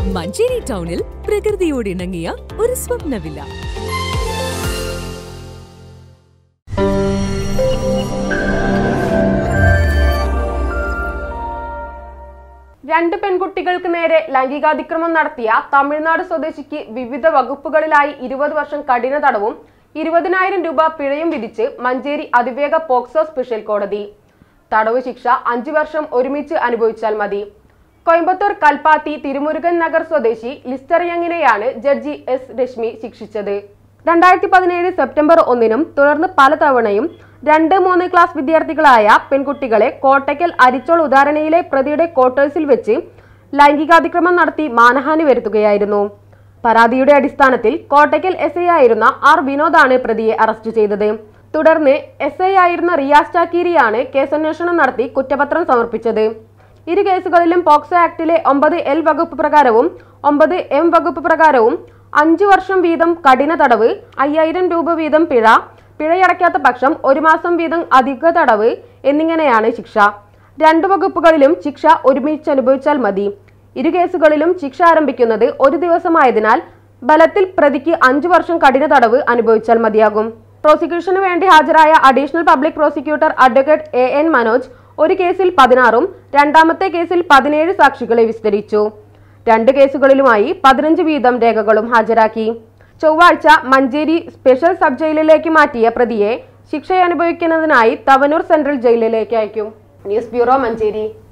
മഞ്ചേരി ടൗണിൽ പ്രകൃതിയോട് ഇണങ്ങിയ ഒരു സ്വപ്ന വില്ല. രണ്ട് പെൺകുട്ടികൾക്ക് നേരെ ലൈംഗികാതിക്രമം നടത്തിയ തമിഴ്നാട് സ്വദേശിക്ക് വിവിധ വകുപ്പുകളിലായി 20 വർഷം കഠിന തടവും 20,000 രൂപ പിഴയും വിധിച്ച് മഞ്ചേരി അതിവേഗ പോക്സോ സ്പെഷ്യൽ കോടതി. തടവ് ശിക്ഷ 5 വർഷം ഒരുമിച്ച് അനുഭവിച്ചാൽ മതി. കോയമ്പത്തൂർ കൽപ്പാത്തി തിരുമുരുകൻ നഗർ സ്വദേശി ലിസ്റ്റർ യങ്ങിനെയാണ് ജഡ്ജി എസ് രശ്മി ശിക്ഷിച്ചത്. 2017 സെപ്റ്റംബർ 1-നും തുടർന്ന് പലതവണയും 2-3 ക്ലാസ് വിദ്യാർത്ഥികളായ പെൺകുട്ടികളെ കോട്ടയ്ക്കൽ അരിച്ചോൾ ഉദാഹരണയിലെ പ്രതിയുടെ ക്വാർട്ടേഴ്സിൽ വെച്ച് ലൈംഗികാതിക്രമം നടത്തി മാനഹാനി വരുത്തുകയായിരുന്നു. പരാതിയുടെ അടിസ്ഥാനത്തിൽ കോട്ടയ്ക്കൽ SI ആയിരുന്ന R വിനോദാണ് പ്രതിയെ അറസ്റ്റ് ചെയ്തത്. തുടർന്ന് SI ആയിരുന്ന റിയാസ് ചാക്കീരിയാണ് കേസന്വേഷണം നടത്തി കുറ്റപത്രം സമർപ്പിച്ചത്. ഇരു കേസുകളിലും പോക്സോ ആക്ടിലെ 9L വകുപ്പ് പ്രകാരവും 9M വകുപ്പ് പ്രകാരവും 5 വർഷം വീതം കഠിന തടവ്, 5000 രൂപ വീതം പിഴയടയ്ക്കാത്ത പക്ഷം 1 മാസം വീതം അധിക തടവ് എന്നിങ്ങനെയാണ് ശിക്ഷ. 2 വകുപ്പുകളിലും ശിക്ഷ ഒരുമിച്ച് അനുഭവിച്ചാൽ മതി. ഇരു കേസുകളിലും ശിക്ഷ ആരംഭിക്കുന്നത് 1 ദിവസമായതിനാൽ ബലത്തിൽ പ്രതിക്ക് 5 വർഷം കഠിന തടവ് അനുഭവിച്ചാൽ മതിയാകും. പ്രോസിക്യൂഷന് വേണ്ടി ഹാജരായ additional public prosecutor advocate AN Manoj ഒരു കേസിൽ 16ഉം രണ്ടാമത്തെ കേസിൽ 17 സാക്ഷികളെ വിസ്തരിച്ചു. 2 കേസുകളിലുമായി 15 വീതം രേഖകളും ഹാജരാക്കി. ചൊവ്വാഴ്ച മഞ്ചേരി സ്പെഷ്യൽ സബ് ജയിലിലേക്ക് മാറ്റിയ പ്രതിയെ ശിക്ഷ അനുഭവിക്കുന്നതിനായി തവനൂർ സെൻട്രൽ ജയിലിലേക്ക് അയക്കും. News bureau, Manjeri.